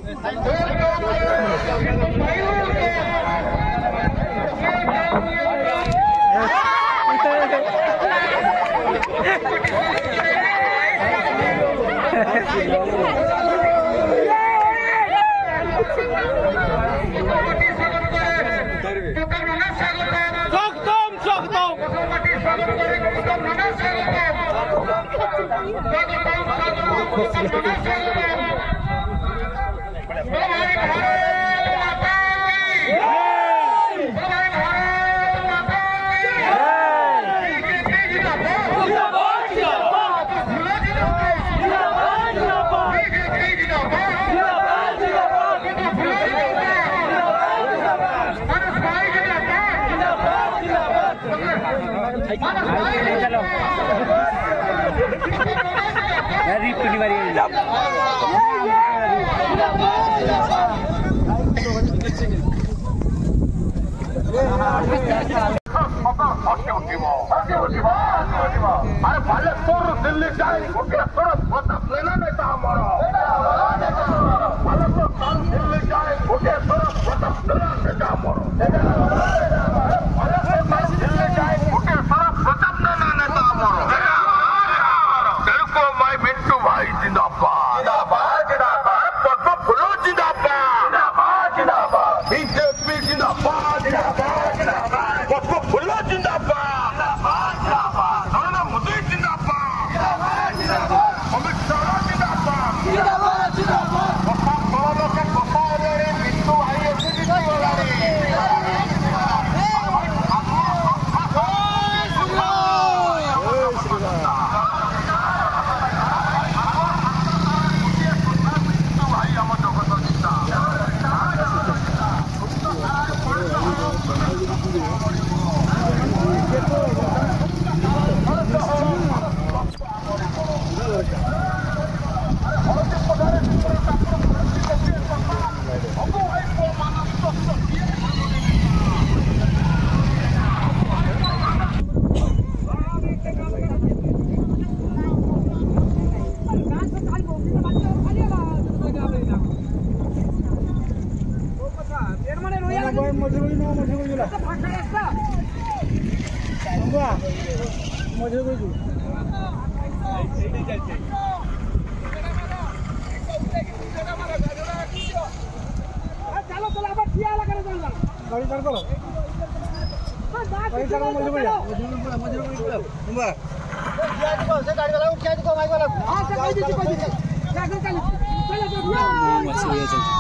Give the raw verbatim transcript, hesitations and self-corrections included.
अरे भले तोर दिल्ली जाए गोटे थोड़ा प्रताप लेना नेता हमारा भले तोर दिल्ली जाए गोटे थोड़ा प्रताप लेना नेता हमारा भले तोर दिल्ली जाए गोटे थोड़ा प्रताप लेना नेता हमारा तेरे भाई मिंटू भाई जिंदाबाद जिंदाबाद जिंदाबाद पद्म फुलो जिंदाबाद जिंदाबाद जिंदाबाद बीजेपी जिंदाबाद जिंदाबाद जिंदाबाद पद्म फुलो जिंदाबाद गाड़ी